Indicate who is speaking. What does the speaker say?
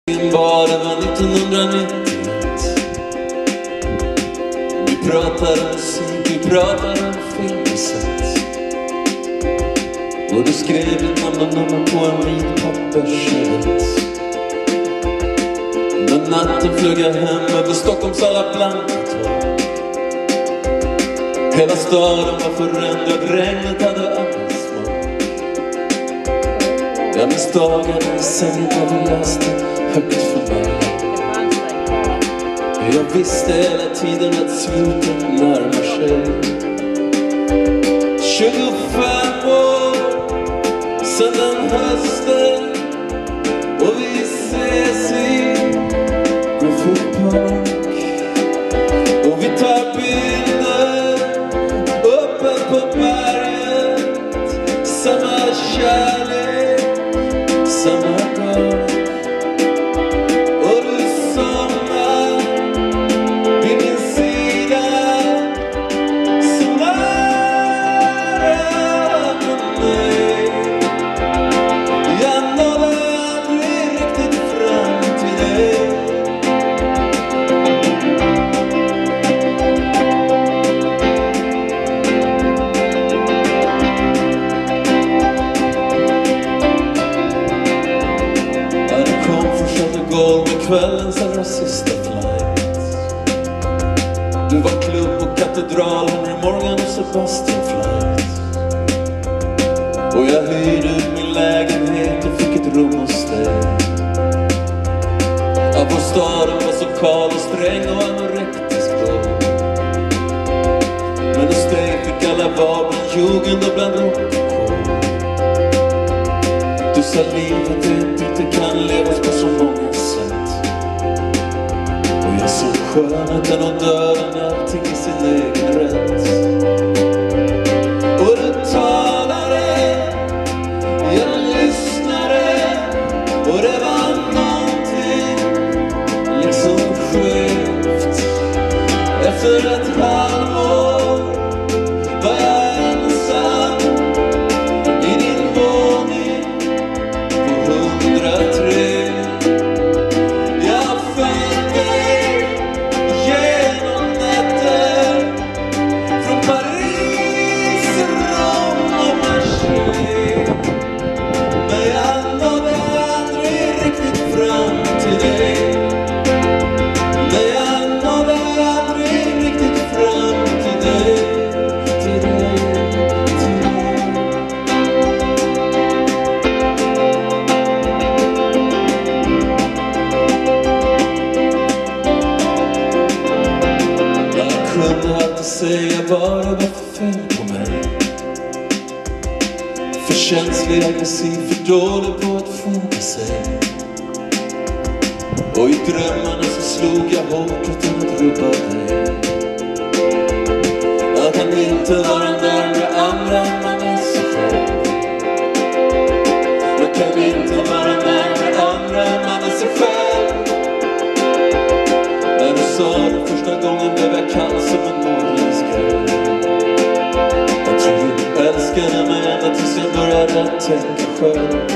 Speaker 1: Var det var 1991. Vi pratar om musik, vi pratar om filmsätt. Och du skrev ditt namn och nummer på en vit pappersservett. Den natten flög jag hem över Stockholms alla blanka tak. Hela staden var förändrad, regnet hade all smak. Jag minns dagarna i sängen när vi läste högt för mig. Jag visste hela tiden att slutet närmar sig. 25 år sedan den hösten, och vi ses i Griffith Park. Och vi tar bilder uppe på berget. Samma kärlek, samma dag. Och du somnar vid min sida, så nära med mig. Jag nådde aldrig riktigt fram till dig. Med kvällens allra sista flight. Du var klubb på Katedral, Henry Morgan och Sebastian Flight. Och jag hyrde ut min lägenhet och fick ett rum hos dig. Ja, vår staden var så kall och sträng och anorektisk då. Men hos dig fick alla vara bland jugend och bland rock'n'roll. Du sa livet inte kan levas på så många sätt. Och jag såg skönheten och döden, allting i sin egen rätt. Och du talade, jag lyssnade, och det var någonting liksom skevt. Efter ett halvår var jag ensam i din våning på 103. Säga vad det var för fel på mig. För känslig, aggressiv, för dålig på att foga sig. Och i drömmarna så slog jag hårt utan att rubba dig. Att han inte var en närmare andra än man är sig själv. Man kan inte vara närmare andra än man är sig själv. När du sa det första gången blev jag kall som en morgonsk gräv. Jag tror du älskade mig ända tills jag började tänka själv.